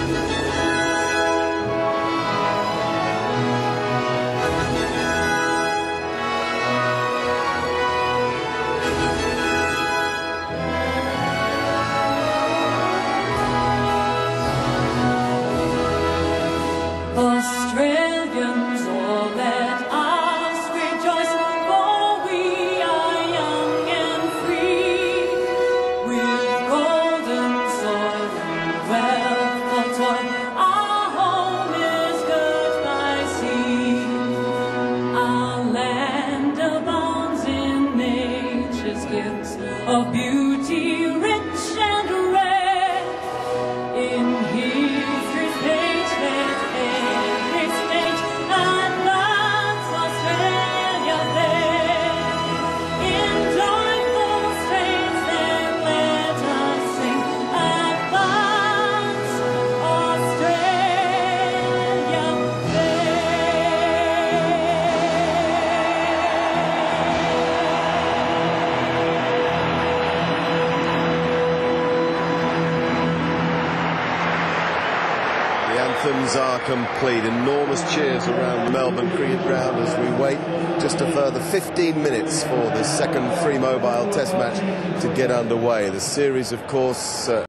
Australians, all let us rejoice, for we are young and free. With golden soil and wealth of toil, our home is girt by sea. Our land abounds in nature's gifts of beauty, rich and rare. In history's page, let every stage advance Australia there. In joyful strains, then let us sing, advance Australia The anthems are complete. Enormous cheers around the Melbourne Cricket Ground as we wait just a further 15 minutes for the second free mobile test match to get underway. The series, of course,